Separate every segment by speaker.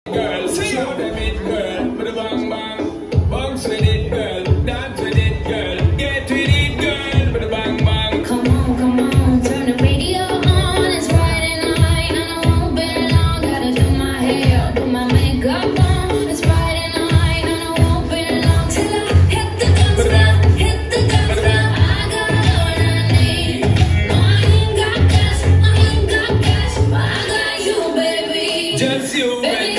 Speaker 1: Girl, show them it, girl. Put a bang bang. Bounce with it, girl. Dance with it, girl. Get with it, girl. Put a bang bang.
Speaker 2: Come on, turn the radio on. It's Friday night and I won't be long. Gotta do my hair, put my makeup on. It's Friday night and I won't be long till I hit the dance floor, hit the dance floor. I got all I need. No, I ain't got cash, but I got you, baby.
Speaker 1: Just you, baby.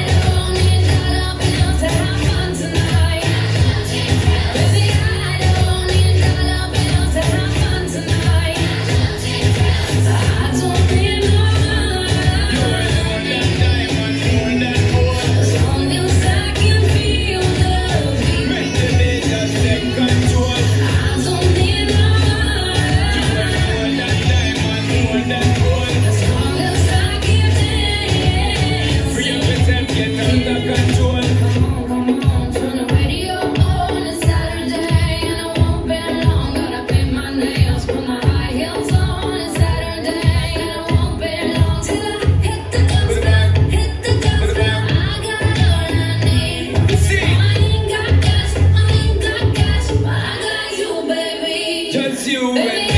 Speaker 1: Just you, baby.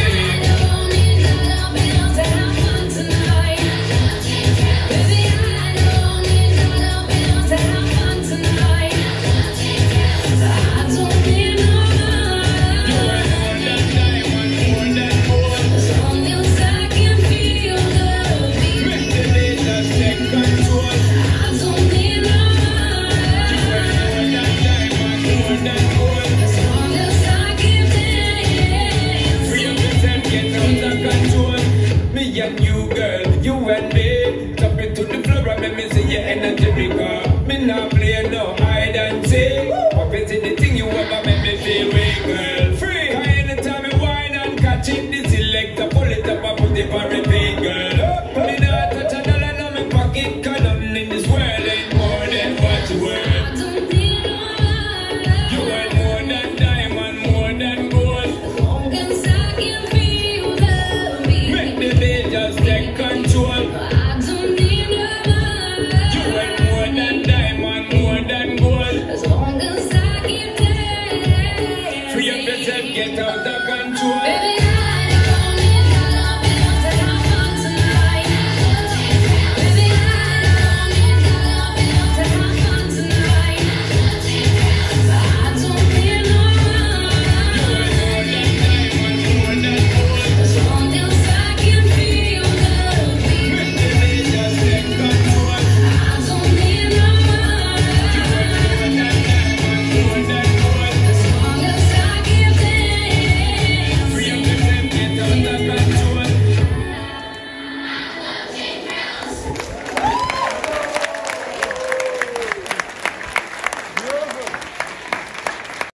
Speaker 1: And you, girl, you and me, jump into the floor and let me see your energy, because me not